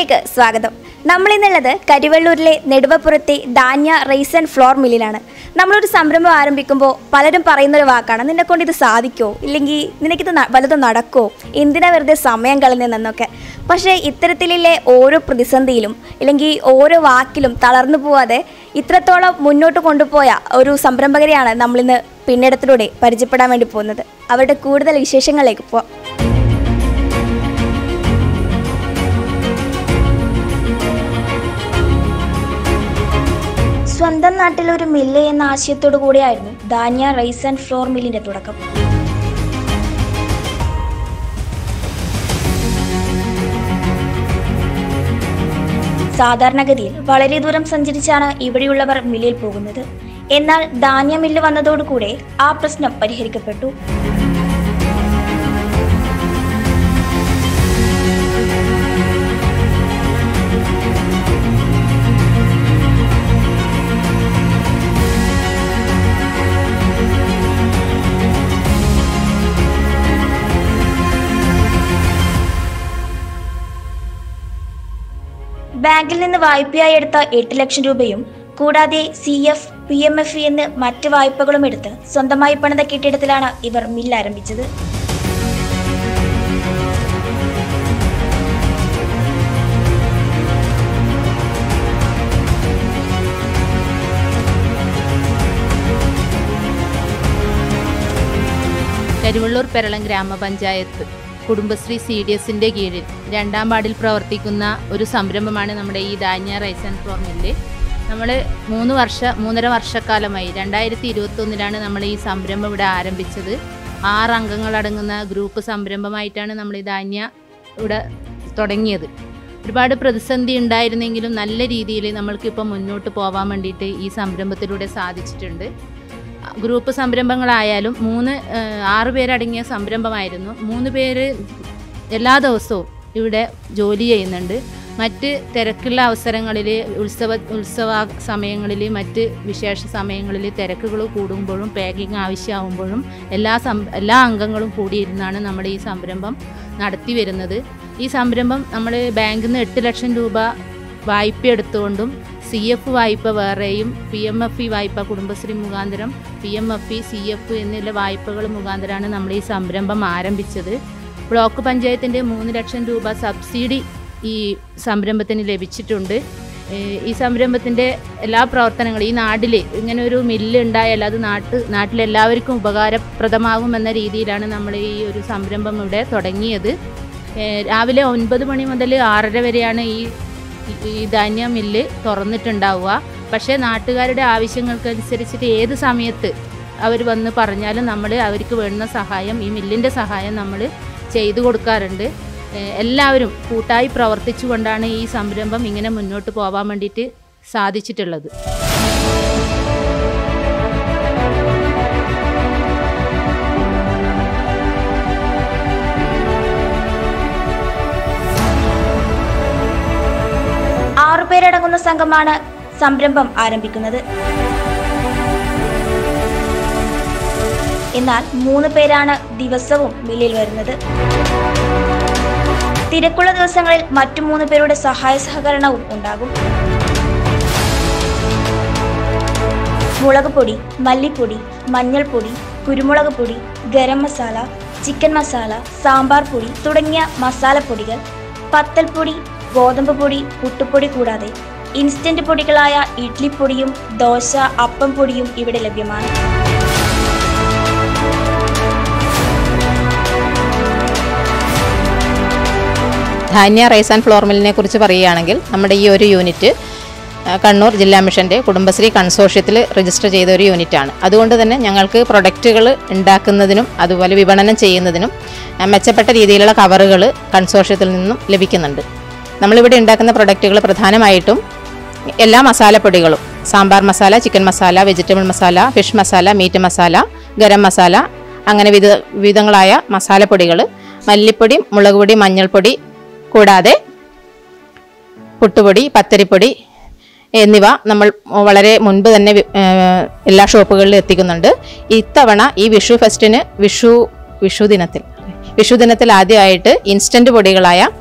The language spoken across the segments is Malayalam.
വീഡിയോയിലേക്ക് സ്വാഗതം. നമ്മൾ ഇന്നുള്ളത് കരിവള്ളൂരിലെ നെടുവപ്പുറത്തെ ധാന്യ റൈസ് ആൻഡ് ഫ്ലോർ മില്ലിലാണ്. നമ്മളൊരു സംരംഭം ആരംഭിക്കുമ്പോൾ പലരും പറയുന്നൊരു വാക്കാണ്, നിന്നെക്കൊണ്ട് ഇത് സാധിക്കുമോ, ഇല്ലെങ്കിൽ നിനക്കിത് വലുതും നടക്കുമോ, എന്തിനാ വെറുതെ സമയം കളഞ്ഞെന്നൊക്കെ. പക്ഷേ ഇത്തരത്തിലുള്ള ഓരോ പ്രതിസന്ധിയിലും ഇല്ലെങ്കിൽ ഓരോ വാക്കിലും തളർന്നു പോവാതെ ഇത്രത്തോളം മുന്നോട്ട് കൊണ്ടുപോയ ഒരു സംരംഭകരെയാണ് നമ്മളിന്ന് പിന്നിടത്തിലൂടെ പരിചയപ്പെടാൻ വേണ്ടി പോകുന്നത്. അവരുടെ കൂടുതൽ വിശേഷങ്ങളിലേക്ക് പോവാം. സ്വന്തം നാട്ടിലൊരു മില്ല് എന്ന ആശയത്തോടു കൂടിയായിരുന്നു ധാന്യ റൈസ് ആൻഡ് ഫ്ലോർ മില്ലിന്റെ തുടക്കം. സാധാരണഗതിയിൽ വളരെ ദൂരം സഞ്ചരിച്ചാണ് ഇവിടെയുള്ളവർ മില്ലിൽ പോകുന്നത്. എന്നാൽ ധാന്യ മില്ല് വന്നതോടുകൂടെ ആ പ്രശ്നം പരിഹരിക്കപ്പെട്ടു. ബാങ്കിൽ നിന്ന് വായ്പയായി എടുത്ത 8 ലക്ഷം രൂപയും കൂടാതെ CF, PMFE എന്ന് മറ്റ് വായ്പകളും എടുത്ത് സ്വന്തമായി പണിത കെട്ടിടത്തിലാണ് ഇവർ മില്ല് ആരംഭിച്ചത്. കരിവള്ളൂർ പെരളം ഗ്രാമപഞ്ചായത്ത് കുടുംബശ്രീ CDSന്റെ കീഴിൽ 2ാം വാർഡിൽ പ്രവർത്തിക്കുന്ന ഒരു സംരംഭമാണ് നമ്മുടെ ഈ ധാന്യ റൈസ് ആൻഡ് ഫ്ലോർ മില്ല്. നമ്മൾ 3.5 വർഷക്കാലമായി 2021 നമ്മൾ ഈ സംരംഭം ഇവിടെ ആരംഭിച്ചത്. 6 അംഗങ്ങളടങ്ങുന്ന ഗ്രൂപ്പ് സംരംഭമായിട്ടാണ് നമ്മൾ ഈ ധാന്യ ഇവിടെ തുടങ്ങിയത്. ഒരുപാട് പ്രതിസന്ധി ഉണ്ടായിരുന്നെങ്കിലും നല്ല രീതിയിൽ നമ്മൾക്കിപ്പോൾ മുന്നോട്ട് പോകാൻ വേണ്ടിയിട്ട് ഈ സംരംഭത്തിലൂടെ സാധിച്ചിട്ടുണ്ട്. ഗ്രൂപ്പ് സംരംഭങ്ങളായാലും 6 പേരടങ്ങിയ സംരംഭമായിരുന്നു. 3 പേര് എല്ലാ ദിവസവും ഇവിടെ ജോലി ചെയ്യുന്നുണ്ട്. മറ്റ് തിരക്കുള്ള അവസരങ്ങളിൽ ഉത്സവ സമയങ്ങളിൽ മറ്റ് വിശേഷ സമയങ്ങളിൽ തിരക്കുകൾ കൂടുമ്പോഴും പാക്കിങ് ആവശ്യമാകുമ്പോഴും എല്ലാ അംഗങ്ങളും കൂടിയിരുന്നാണ് നമ്മുടെ ഈ സംരംഭം നടത്തി വരുന്നത്. ഈ സംരംഭം നമ്മൾ ബാങ്കിൽ നിന്ന് 8 ലക്ഷം രൂപ വായ്പ എടുത്തുകൊണ്ടും CF വായ്പ വേറെയും PMFE വായ്പ കുടുംബശ്രീ മുഖാന്തരം PMFE, CF എന്നുള്ള വായ്പകൾ മുഖാന്തരമാണ് നമ്മൾ ഈ സംരംഭം ആരംഭിച്ചത്. ബ്ലോക്ക് പഞ്ചായത്തിൻ്റെ 3 ലക്ഷം രൂപ സബ്സിഡി ഈ സംരംഭത്തിന് ലഭിച്ചിട്ടുണ്ട്. ഈ സംരംഭത്തിൻ്റെ എല്ലാ പ്രവർത്തനങ്ങളും ഈ നാട്ടിൽ ഇങ്ങനെ ഒരു മില്ല് ഉണ്ടായാൽ അത് നാട്ടിലെല്ലാവർക്കും ഉപകാരപ്രദമാകുമെന്ന രീതിയിലാണ് നമ്മൾ ഈ ഒരു സംരംഭം ഇവിടെ തുടങ്ങിയത്. രാവിലെ 9 മണി മുതൽ 6:30 വരെയാണ് ഈ ധാന്യ മില്ല് തുറന്നിട്ടുണ്ടാവുക. പക്ഷേ നാട്ടുകാരുടെ ആവശ്യങ്ങൾക്കനുസരിച്ചിട്ട് ഏത് സമയത്ത് അവർ വന്ന് പറഞ്ഞാലും നമ്മൾ അവർക്ക് വേണ്ടുന്ന സഹായം, ഈ മില്ലിൻ്റെ സഹായം നമ്മൾ ചെയ്തു കൊടുക്കാറുണ്ട്. എല്ലാവരും കൂട്ടായി പ്രവർത്തിച്ചുകൊണ്ടാണ് ഈ സംരംഭം ഇങ്ങനെ മുന്നോട്ട് പോകാൻ വേണ്ടിയിട്ട് സാധിച്ചിട്ടുള്ളത്. പേരടങ്ങുന്ന സംഘമാണ് സംരംഭം ആരംഭിക്കുന്നത്. എന്നാൽ 3 പേരാണ് ദിവസവും മില്ലിൽ വരുന്നത്. തിരക്കുള്ള ദിവസങ്ങളിൽ മറ്റു 3 പേരുടെ സഹായ സഹകരണവും ഉണ്ടാകും. മുളക് പൊടി, മല്ലിപ്പൊടി, മഞ്ഞൾപ്പൊടി, കുരുമുളക് പൊടി, ഗരം മസാല, ചിക്കൻ മസാല, സാമ്പാർ പൊടി തുടങ്ങിയ മസാലപ്പൊടികൾ, പത്തൽപ്പൊടി, ഗോതമ്പ് പൊടി, പുട്ടുപ്പൊടി കൂടാതെ ഇൻസ്റ്റന്റ് പൊടികളായ ഇഡ്ലിപ്പൊടിയും ദോശ, അപ്പം പൊടിയും ഇവിടെ ലഭ്യമാണ്. ധാന്യ റൈസ് ആൻഡ് ഫ്ലോർ മില്ലിനെ കുറിച്ച് പറയുകയാണെങ്കിൽ നമ്മുടെ ഈ ഒരു യൂണിറ്റ് കണ്ണൂർ ജില്ലാ മിഷൻ്റെ കുടുംബശ്രീ കൺസോർഷ്യത്തിൽ രജിസ്റ്റർ ചെയ്ത ഒരു യൂണിറ്റാണ്. അതുകൊണ്ട് തന്നെ ഞങ്ങൾക്ക് പ്രൊഡക്റ്റുകൾ ഉണ്ടാക്കുന്നതിനും അതുപോലെ വിപണനം ചെയ്യുന്നതിനും മെച്ചപ്പെട്ട രീതിയിലുള്ള കവറുകൾ കൺസോർഷ്യത്തിൽ നിന്നും ലഭിക്കുന്നുണ്ട്. നമ്മളിവിടെ ഉണ്ടാക്കുന്ന പ്രൊഡക്റ്റുകൾ പ്രധാനമായിട്ടും എല്ലാ മസാലപ്പൊടികളും, sambar masala, chicken masala, vegetable masala, fish masala, meat masala, garam masala, അങ്ങനെ വിവിധങ്ങളായ മസാലപ്പൊടികൾ, മല്ലിപ്പൊടി, മുളക് പൊടി, മഞ്ഞൾപ്പൊടി കൂടാതെ പുട്ടുപൊടി, പത്തരിപ്പൊടി എന്നിവ നമ്മൾ വളരെ മുൻപ് തന്നെ എല്ലാ ഷോപ്പുകളിലും എത്തിക്കുന്നുണ്ട്. ഇത്തവണ ഈ വിഷു ഫെസ്റ്റിന് വിഷു ദിനത്തിൽ ആദ്യമായിട്ട് ഇൻസ്റ്റന്റ് പൊടികളായ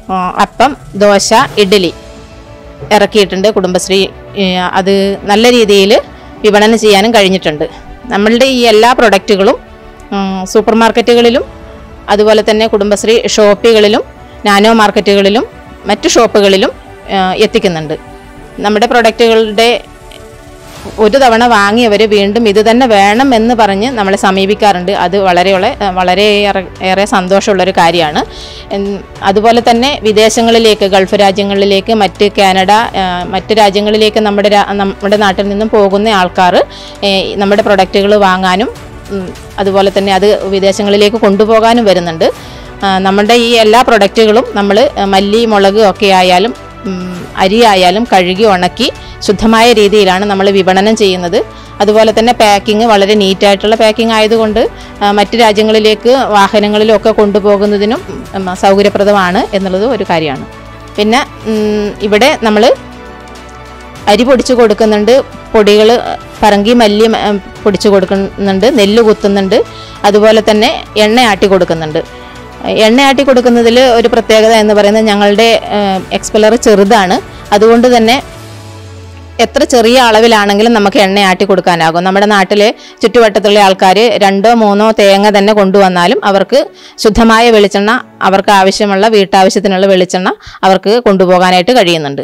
അപ്പം, ദോശ, ഇഡ്ഡലി ഇറക്കിയിട്ടുണ്ട് കുടുംബശ്രീ. അത് നല്ല രീതിയിൽ വിപണനം ചെയ്യാനും കഴിഞ്ഞിട്ടുണ്ട്. നമ്മളുടെ ഈ എല്ലാ പ്രൊഡക്റ്റുകളും സൂപ്പർ മാർക്കറ്റുകളിലും അതുപോലെ തന്നെ കുടുംബശ്രീ ഷോപ്പുകളിലും നാനോ മാർക്കറ്റുകളിലും മറ്റു ഷോപ്പുകളിലും എത്തിക്കുന്നുണ്ട്. നമ്മുടെ പ്രൊഡക്റ്റുകളുടെ ഒരു തവണ വാങ്ങിയവർ വീണ്ടും ഇത് തന്നെ വേണം എന്ന് പറഞ്ഞ് നമ്മളെ സമീപിക്കാറുണ്ട്. അത് വളരെയേറെ സന്തോഷമുള്ളൊരു കാര്യമാണ്. അതുപോലെ തന്നെ വിദേശങ്ങളിലേക്ക്, ഗൾഫ് രാജ്യങ്ങളിലേക്ക്, കാനഡ, മറ്റ് രാജ്യങ്ങളിലേക്ക് നമ്മുടെ നാട്ടിൽ നിന്നും പോകുന്ന ആൾക്കാർ നമ്മുടെ പ്രൊഡക്റ്റുകൾ വാങ്ങാനും അതുപോലെ തന്നെ അത് വിദേശങ്ങളിലേക്ക് കൊണ്ടുപോകാനും വരുന്നുണ്ട്. നമ്മുടെ ഈ എല്ലാ പ്രൊഡക്റ്റുകളും നമ്മൾ മല്ലി, മുളക് ഒക്കെ ആയാലും അരി ആയാലും കഴുകി ഉണക്കി ശുദ്ധമായ രീതിയിലാണ് നമ്മൾ വിപണനം ചെയ്യുന്നത്. അതുപോലെ തന്നെ പാക്കിങ് വളരെ നീറ്റായിട്ടുള്ള പാക്കിംഗ് ആയതുകൊണ്ട് മറ്റ് രാജ്യങ്ങളിലേക്ക് വാഹനങ്ങളിലൊക്കെ കൊണ്ടുപോകുന്നതിനും സൗകര്യപ്രദമാണ് എന്നുള്ളത് ഒരു കാര്യമാണ്. പിന്നെ ഇവിടെ നമ്മൾ അരി പൊടിച്ചു കൊടുക്കുന്നുണ്ട്, പൊടികൾ പറങ്കി മല്ലി പൊടിച്ചു കൊടുക്കുന്നുണ്ട്, നെല്ല് കുത്തുന്നുണ്ട്, അതുപോലെ തന്നെ എണ്ണ ആട്ടി കൊടുക്കുന്നുണ്ട്. എണ്ണ ആട്ടി കൊടുക്കുന്നതിൽ ഒരു പ്രത്യേകത എന്ന് പറയുന്നത് ഞങ്ങളുടെ എക്സ്പെല്ലർ ചെറുതാണ്. അതുകൊണ്ട് തന്നെ എത്ര ചെറിയ അളവിലാണെങ്കിലും നമുക്ക് എണ്ണ ആട്ടി കൊടുക്കാനാകും. നമ്മുടെ നാട്ടിലെ ചുറ്റുവട്ടത്തുള്ള ആൾക്കാർ 2-3 തേങ്ങ തന്നെ കൊണ്ടുവന്നാലും അവർക്ക് ശുദ്ധമായ വെളിച്ചെണ്ണ, അവർക്ക് ആവശ്യമുള്ള വീട്ടാവശ്യത്തിനുള്ള വെളിച്ചെണ്ണ അവർക്ക് കൊണ്ടുപോകാനായിട്ട് കഴിയുന്നുണ്ട്.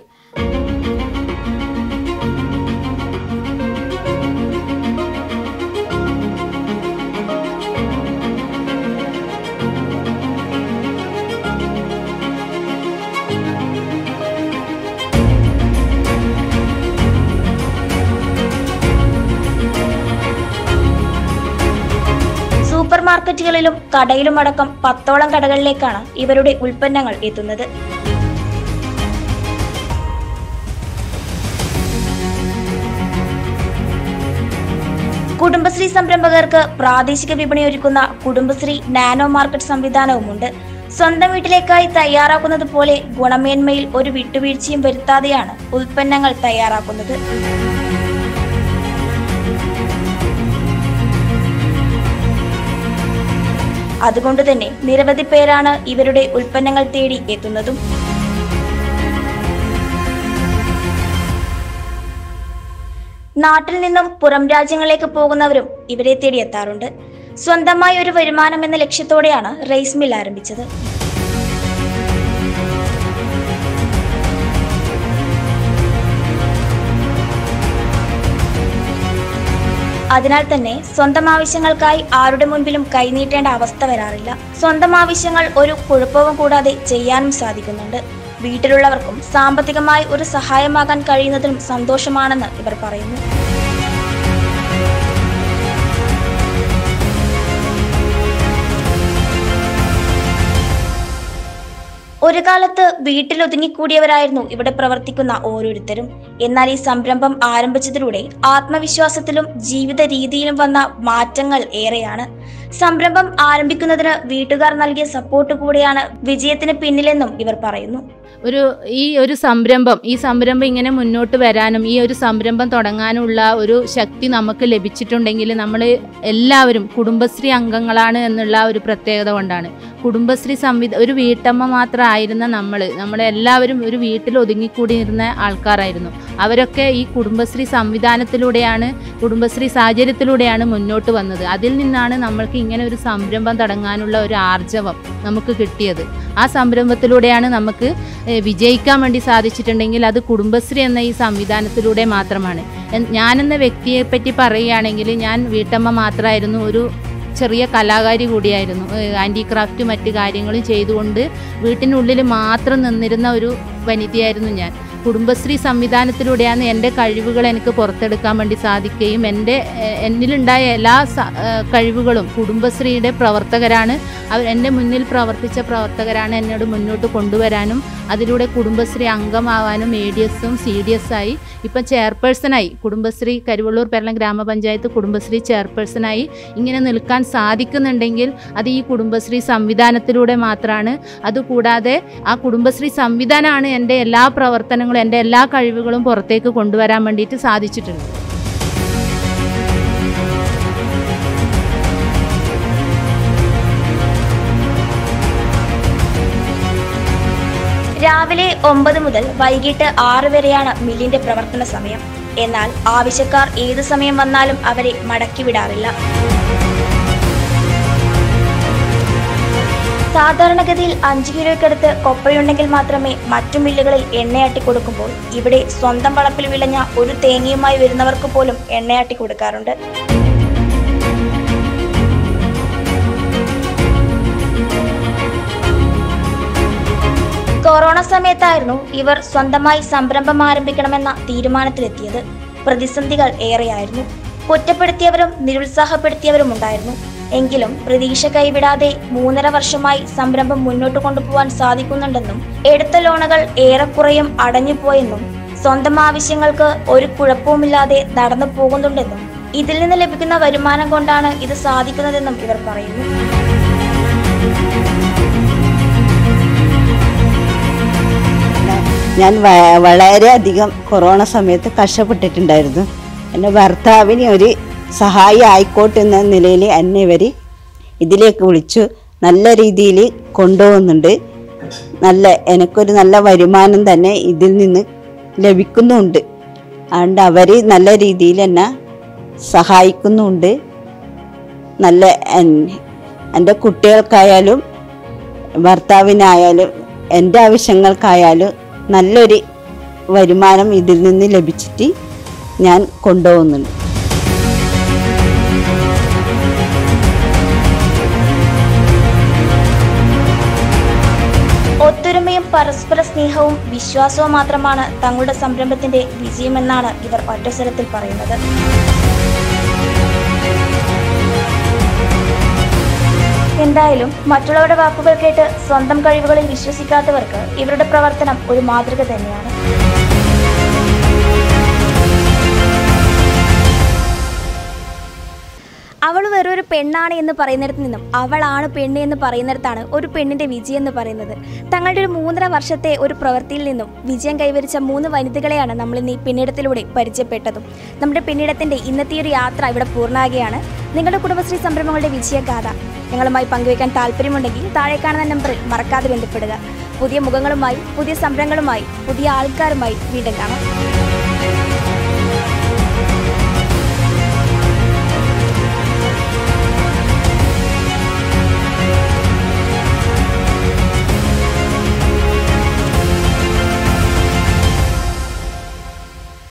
സൂപ്പർ മാർക്കറ്റുകളിലും കടയിലും അടക്കം 10ഓളം കടകളിലേക്കാണ് ഇവരുടെ ഉൽപ്പന്നങ്ങൾ എത്തുന്നത്. കുടുംബശ്രീ സംരംഭകർക്ക് പ്രാദേശിക വിപണി ഒരുക്കുന്ന കുടുംബശ്രീ നാനോ മാർക്കറ്റ് സംവിധാനവുമുണ്ട്. സ്വന്തം വീട്ടിലേക്കായി തയ്യാറാക്കുന്നത് പോലെ ഗുണമേന്മയിൽ ഒരു വിട്ടുവീഴ്ചയും വരുത്താതെയാണ് ഉൽപ്പന്നങ്ങൾ തയ്യാറാക്കുന്നത്. അതുകൊണ്ട് തന്നെ നിരവധി പേരാണ് ഇവരുടെ ഉൽപ്പന്നങ്ങൾ തേടി എത്തുന്നതും. നാട്ടിൽ നിന്നും പുറം രാജ്യങ്ങളിലേക്ക് പോകുന്നവരും ഇവരെ തേടി എത്താറുണ്ട്. സ്വന്തമായി ഒരു വരുമാനം എന്ന ലക്ഷ്യത്തോടെയാണ് റൈസ് മിൽ ആരംഭിച്ചത്. അതിനാൽ തന്നെ സ്വന്തം ആവശ്യങ്ങൾക്കായി ആരുടെ മുൻപിലും കൈനീട്ടേണ്ട അവസ്ഥ വരാറില്ല. സ്വന്തം ആവശ്യങ്ങൾ ഒരു കുഴപ്പവും കൂടാതെ ചെയ്യാനും സാധിക്കുന്നുണ്ട്. വീട്ടിലുള്ളവർക്കും സാമ്പത്തികമായി ഒരു സഹായമാകാൻ കഴിയുന്നതിലും സന്തോഷമാണെന്ന് ഇവർ പറയുന്നു. ഒരു കാലത്ത് വീട്ടിലൊതുങ്ങിക്കൂടിയവരായിരുന്നു ഇവിടെ പ്രവർത്തിക്കുന്ന ഓരോരുത്തരും. എന്നാൽ ഈ സംരംഭം ആരംഭിച്ചതിലൂടെ ആത്മവിശ്വാസത്തിലും ജീവിത രീതിയിലും വന്ന മാറ്റങ്ങൾ ഏറെയാണ്. സംരംഭം ആരംഭിക്കുന്നതിന് വീട്ടുകാർ നൽകിയ സപ്പോർട്ട് കൂടെയാണ് വിജയത്തിന് പിന്നിലെന്നും ഇവർ പറയുന്നു. ഈ ഒരു സംരംഭം ഇങ്ങനെ മുന്നോട്ട് വരാനും ഈ ഒരു സംരംഭം തുടങ്ങാനുള്ള ഒരു ശക്തി നമുക്ക് ലഭിച്ചിട്ടുണ്ടെങ്കിൽ നമ്മൾ എല്ലാവരും കുടുംബശ്രീ അംഗങ്ങളാണ് എന്നുള്ള ഒരു പ്രത്യേകത കൊണ്ടാണ്. കുടുംബശ്രീ ഒരു വീട്ടമ്മ മാത്രമായിരുന്ന നമ്മളെല്ലാവരും ഒരു വീട്ടിൽ ഒതുങ്ങിക്കൂടിയിരുന്ന ആൾക്കാരായിരുന്നു. അവരൊക്കെ ഈ കുടുംബശ്രീ സംവിധാനത്തിലൂടെയാണ്, കുടുംബശ്രീ സാഹചര്യത്തിലൂടെയാണ് മുന്നോട്ട് വന്നത്. അതിൽ നിന്നാണ് നമ്മൾക്ക് ഇങ്ങനെ ഒരു സംരംഭം തുടങ്ങാനുള്ള ഒരു ആർജവം നമുക്ക് കിട്ടിയത്. ആ സംരംഭത്തിലൂടെയാണ് നമുക്ക് വിജയിക്കാൻ വേണ്ടി സാധിച്ചിട്ടുണ്ടെങ്കിൽ അത് കുടുംബശ്രീ എന്ന ഈ സംവിധാനത്തിലൂടെ മാത്രമാണ്. ഞാനെന്ന വ്യക്തിയെ പറ്റി പറയുകയാണെങ്കിൽ ഞാൻ വീട്ടമ്മ മാത്രമായിരുന്നു, ഒരു ചെറിയ കലാകാരി കൂടിയായിരുന്നു. ഹാൻഡിക്രാഫ്റ്റ് മറ്റ് കാര്യങ്ങളും ചെയ്തുകൊണ്ട് വീട്ടിനുള്ളിൽ മാത്രം നിന്നിരുന്ന ഒരു വനിതയായിരുന്നു ഞാൻ. കുടുംബശ്രീ സംവിധാനത്തിലൂടെയാണ് എൻ്റെ കഴിവുകൾ എനിക്ക് പുറത്തെടുക്കാൻ വേണ്ടി സാധിക്കുകയും എന്നിലുണ്ടായ എല്ലാ കഴിവുകളും കുടുംബശ്രീയുടെ പ്രവർത്തകരാണ്, എൻ്റെ മുന്നിൽ പ്രവർത്തിച്ച പ്രവർത്തകരാണ് എന്നോട് മുന്നോട്ട് കൊണ്ടുവരാനും അതിലൂടെ കുടുംബശ്രീ അംഗമാവാനും ADSഉം CDSആയി ഇപ്പം ചെയർപേഴ്സണായി കുടുംബശ്രീ കരുവള്ളൂർ പെരളം ഗ്രാമപഞ്ചായത്ത് കുടുംബശ്രീ ചെയർപേഴ്സണായി ഇങ്ങനെ നിൽക്കാൻ സാധിക്കുന്നുണ്ടെങ്കിൽ അത് ഈ കുടുംബശ്രീ സംവിധാനത്തിലൂടെ മാത്രമാണ്. അതുകൂടാതെ ആ കുടുംബശ്രീ സംവിധാനമാണ് എൻ്റെ എല്ലാ പ്രവർത്തനങ്ങളും, എൻ്റെ എല്ലാ കഴിവുകളും പുറത്തേക്ക് കൊണ്ടുവരാൻ വേണ്ടിയിട്ട് സാധിച്ചിട്ടുണ്ട്. രാവിലെ 9 മുതൽ വൈകിട്ട് 6 വരെയാണ് മില്ലിന്റെ പ്രവർത്തന സമയം. എന്നാൽ ആവശ്യക്കാർ ഏത് സമയം വന്നാലും അവരെ മടക്കിവിടാറില്ല. സാധാരണഗതിയിൽ 5 കിലോയ്ക്കടുത്ത് കൊപ്രയുണ്ടെങ്കിൽ മാത്രമേ മറ്റു മില്ലുകളിൽ എണ്ണയാട്ടി കൊടുക്കുമ്പോൾ ഇവിടെ സ്വന്തം വളപ്പിൽ വിളഞ്ഞ ഒരു തേങ്ങയുമായി വരുന്നവർക്ക് പോലും എണ്ണയാട്ടി കൊടുക്കാറുണ്ട്. കൊറോണ സമയത്തായിരുന്നു ഇവർ സ്വന്തമായി സംരംഭം ആരംഭിക്കണമെന്ന തീരുമാനത്തിലെത്തിയത്. പ്രതിസന്ധികൾ ഏറെയായിരുന്നു. കുറ്റപ്പെടുത്തിയവരും നിരുത്സാഹപ്പെടുത്തിയവരും ഉണ്ടായിരുന്നു. എങ്കിലും പ്രതീക്ഷ കൈവിടാതെ 3.5 വർഷമായി സംരംഭം മുന്നോട്ട് കൊണ്ടുപോകാൻ സാധിക്കുന്നുണ്ടെന്നും എടുത്ത ലോണുകൾ ഏറെക്കുറയും അടഞ്ഞുപോയെന്നും സ്വന്തം ആവശ്യങ്ങൾക്ക് ഒരു കുഴപ്പവുമില്ലാതെ നടന്നു പോകുന്നുണ്ടെന്നും ഇതിൽ നിന്ന് ലഭിക്കുന്ന വരുമാനം കൊണ്ടാണ് ഇത് സാധിക്കുന്നതെന്നും ഇവർ പറയുന്നു. ഞാൻ വളരെയധികം കൊറോണ സമയത്ത് കഷ്ടപ്പെട്ടിട്ടുണ്ടായിരുന്നു. എൻ്റെ ഭർത്താവിന് ഒരു സഹായി ആയിക്കോട്ടെ എന്ന നിലയിൽ എന്നെ ഇവർ ഇതിലേക്ക് വിളിച്ചു നല്ല രീതിയിൽ കൊണ്ടുപോകുന്നുണ്ട്. എനിക്കൊരു നല്ല വരുമാനം തന്നെ ഇതിൽ നിന്ന് ലഭിക്കുന്നുണ്ട്. അതുകൊണ്ട് അവർ നല്ല രീതിയിൽ എന്നെ സഹായിക്കുന്നുണ്ട്. എൻ്റെ കുട്ടികൾക്കായാലും ഭർത്താവിനായാലും എൻ്റെ ആവശ്യങ്ങൾക്കായാലും നല്ലൊരു വരുമാനം ഇതിൽ നിന്ന് ലഭിച്ചിട്ട് ഞാൻ കൊണ്ടുപോകുന്നുണ്ട്. ഒത്തൊരുമയും പരസ്പര സ്നേഹവും വിശ്വാസവും മാത്രമാണ് തങ്ങളുടെ സംരംഭത്തിന്റെ വിജയമെന്നാണ് ഇവർ ഒറ്റസ്വരത്തിൽ പറയുന്നത്. എന്തായാലും മറ്റുള്ളവരുടെ വാക്കുകൾ കേട്ട് സ്വന്തം കഴിവുകളിൽ വിശ്വസിക്കാത്തവർക്ക് ഇവരുടെ പ്രവർത്തനം ഒരു മാതൃക തന്നെയാണ്. അവൾ വെറൊരു പെണ്ണാണ് എന്ന് പറയുന്നിടത്ത് നിന്നും അവളാണ് പെണ്ണ് എന്ന് പറയുന്നിടത്താണ് ഒരു പെണ്ണിന്റെ വിജയം എന്ന് പറയുന്നത്. തങ്ങളുടെ ഒരു 3.5 വർഷത്തെ ഒരു പ്രവൃത്തിയിൽ നിന്നും വിജയം കൈവരിച്ച 3 വനിതകളെയാണ് നമ്മൾ ഇന്ന് ഈ പിന്നിടത്തിലൂടെ പരിചയപ്പെട്ടതും. നമ്മുടെ പിന്നിടത്തിന്റെ ഇന്നത്തെ ഒരു യാത്ര ഇവിടെ പൂർണ്ണമാകുകയാണ്. നിങ്ങളുടെ കുടുംബശ്രീ സംരംഭങ്ങളുടെ വിജയഗാഥ ഞങ്ങളുമായി പങ്കുവയ്ക്കാൻ താല്പര്യമുണ്ടെങ്കിൽ താഴെ കാണുന്ന നമ്പറിൽ മറക്കാതെ ബന്ധപ്പെടുക. പുതിയ മുഖങ്ങളുമായി, പുതിയ സംരംഭങ്ങളുമായി, പുതിയ ആൾക്കാരുമായി വീണ്ടും കാണാം.